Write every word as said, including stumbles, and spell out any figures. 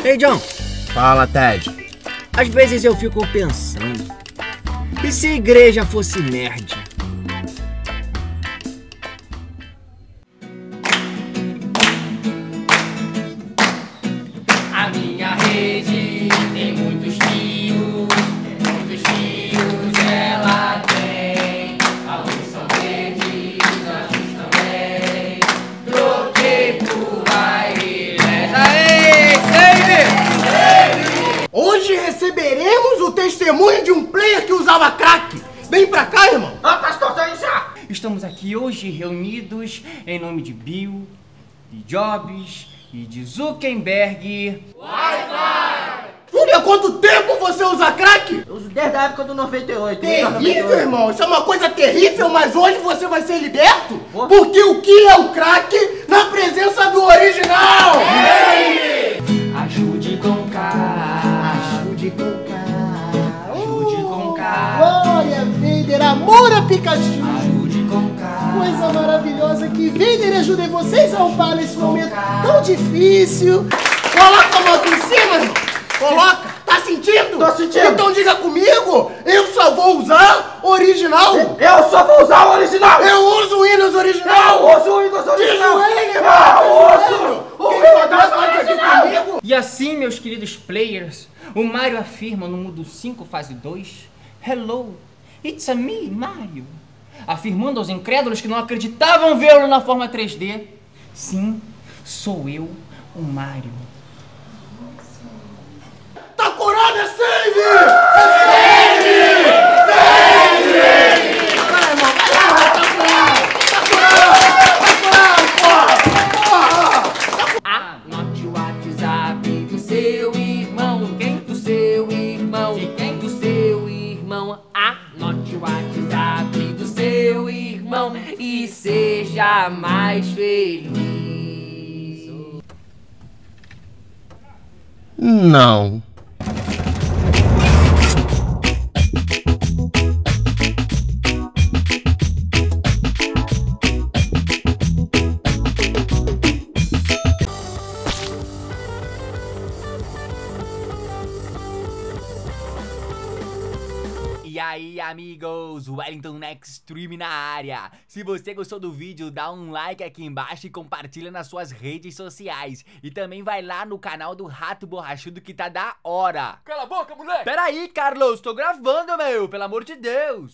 Ei, John. Fala, Ted. Às vezes eu fico pensando, e se a igreja fosse nerd? A minha rede tem muitos fios, muitos fios ela tem. A luz são verdes, nós também. Troquei por wireless. Aê, save! Hoje receberemos o testemunho de um player que usava crack. Vem pra cá, irmão. Ah, pastor, tá aí já! Estamos aqui hoje reunidos em nome de Bill, de Jobs e de Zuckerberg. Júlia, há quanto tempo você usa crack? Eu uso desde a época do noventa e oito. Terrível, irmão. Isso é uma coisa terrível, mas hoje você vai ser liberto? Porque o que é o crack na presença do original? Ajude com K. Ajude com K. Ajude com K. Glória, Vader, amor a Pikachu. Ajude com K. Coisa maravilhosa que Vader ajude vocês a upar nesse momento tão difícil. Coloca a mão aqui em cima, irmão. Coloca. Tá sentindo? Tô sentindo. Então diga comigo, eu só vou usar original. Eu só vou usar o original! Eu uso o Windows original. Eu uso o Windows original! Diz o ele, irmão. Eu uso o Quem só Windows Deus aqui original! comigo? E assim, meus queridos players, o Mario afirma no Modo cinco, fase dois, Hello, it's a me, Mario. Afirmando aos incrédulos que não acreditavam vê-lo na forma três D. Sim, sou eu, o Mario. Tá curado, é save! É save! Save! Vai, irmão, vai lá, tá curado! Tá curado! Tá curado, porra! Anote o WhatsApp do seu irmão. Quem do seu irmão? De quem do seu irmão? Anote o WhatsApp do seu irmão e seja mais feliz. Não. E aí, amigos, Wellington Extreme na área. Se você gostou do vídeo, dá um like aqui embaixo e compartilha nas suas redes sociais. E também vai lá no canal do Rato Borrachudo que tá da hora. Cala a boca, moleque! Pera aí, Carlos, tô gravando, meu, pelo amor de Deus.